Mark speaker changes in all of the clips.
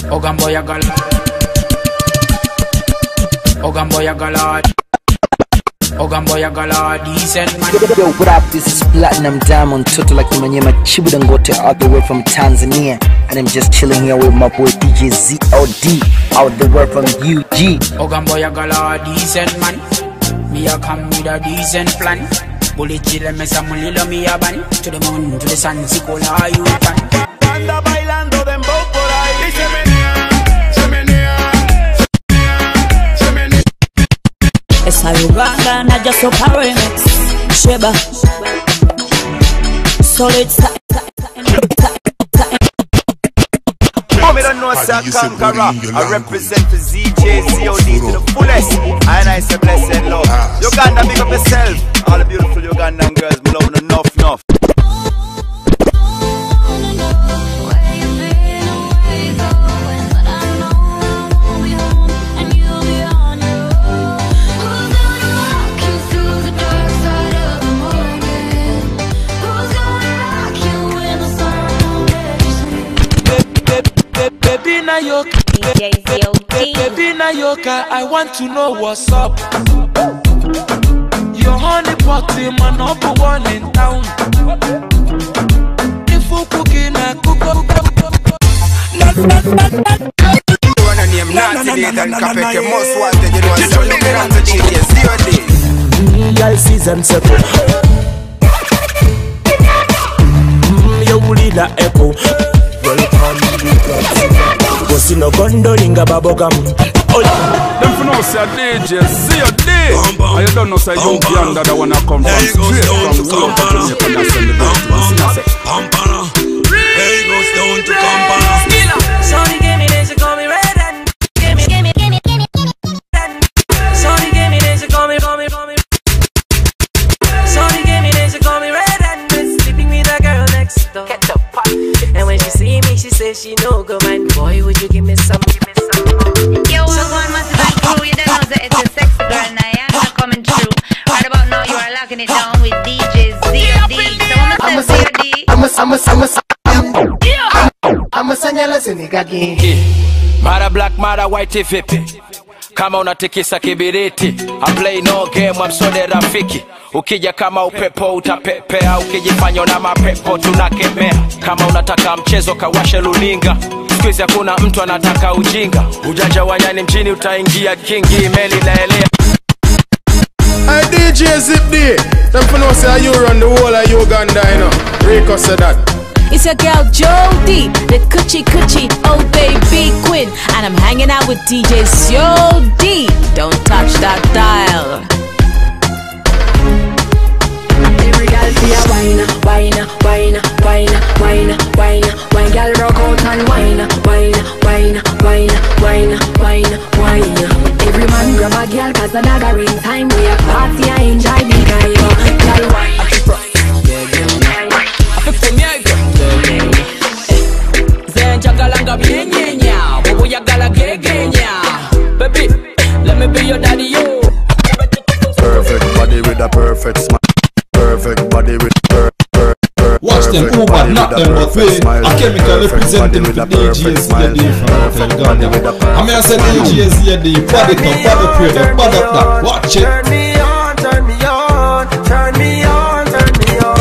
Speaker 1: Ogamboya galad. Ogamboya galad. Ogamboya galad. Decent man.
Speaker 2: Yo, what up? This is Platinum Diamond, Toto like Manyema Chibudangote, all the way from Tanzania. And I'm just chilling here with my boy DJ ZOD, out the way from UG.
Speaker 1: Ogamboya galad. Decent man. Me a come with a decent plan. Bullet chill me some little me a ban. To the moon, to the sun, si cola you can.
Speaker 3: Anda bailando dembow por ahí. Y se menea.
Speaker 4: Esa Uganda na just so remix. Sheba. Solid
Speaker 3: I don't know Sir Conqueror. I represent the ZJ COD to the fullest. And I say blessed love. Uganda, big up yourself. All the beautiful Ugandan girls, me love enough.
Speaker 5: Baby Nayoka, I want to know what's up. Your honey pot in my number one in town. If you cooking a cook.
Speaker 3: Name Natty and Capek, most wanted, you know, so look at the genius,
Speaker 5: Y'all season seven. You will not echo. Bossy no gondolinga babogam.
Speaker 6: Them for no say DJ, see your day. I don't know say you Uganda that wanna come from straight from South Africa and send the bird.
Speaker 5: Hey, goes down to Kampala.
Speaker 4: Shorty give me this, she call me red and give me. Shorty give me this, she call me. Shorty give me this, she call me red and sleeping with a girl next door. Get the fuck. And when she see me, she says she no go man. Boy, would you give me some?
Speaker 7: Yo, one must be true. You don't know that it's a sexy girl Nyanda coming through. Right about now, you are locking it down with DJ ZOD. So
Speaker 2: I'm a sanyala senigagi.
Speaker 5: Mara black, mara white vipi. Kama unatikisa kibiriti. I play no game, I'm so de rafiki. Ukija kama upepo utapepea. Ukijifanya na mapepo tunakemea. Kama unataka mchezo kawashe luninga. Squeeze hakuna mtu anataka ujinga. Ujanja wa nyani mjini utaingia kingi. Meli naelea.
Speaker 6: Hey DJ Zip D, them for no say you run the whole of Uganda, you know. Rico said that.
Speaker 4: It's your girl Jody, the coochie, oh baby queen, and I'm hanging out with DJ Jody. Don't touch that dial.
Speaker 8: Every girl see a wine, girl rock out and wine. Every man grab a girl 'cause another ring time we a party and enjoy the guy. Girl wine.
Speaker 5: Baby, let me be your daddy, yo.
Speaker 3: Perfect body with a perfect smile. Perfect body with
Speaker 9: watch them over, not them but we a chemical representing the DJ ZOD from Uganda. I mean I said DJ ZOD, bad it up, bad up here, bad up that, watch it.
Speaker 3: Turn me on, turn me on, turn me on, turn me on.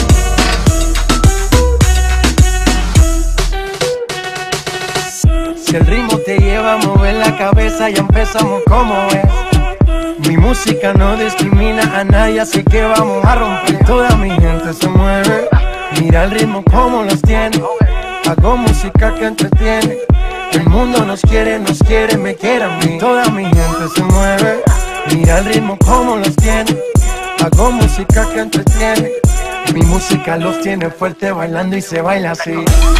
Speaker 10: Si el ritmo te lleva a mover la cabeza, ya empezamos como es. Mi música no discrimina a nadie, así que vamos a romper. Toda mi gente se mueve. Mira el ritmo como los tiene. Hago música que entretiene. El mundo nos quiere, me quiere a mí. Toda mi gente se mueve. Mira el ritmo como los tiene. Hago música que entretiene. Mi música los tiene fuerte bailando y se baila así.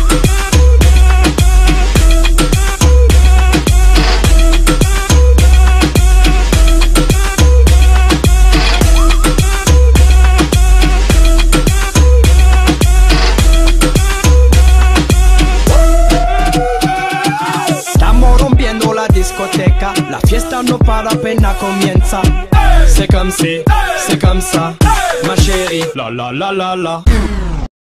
Speaker 10: La fiesta no para, apenas comienza. C'est comme ça, ma chérie. La la la la la.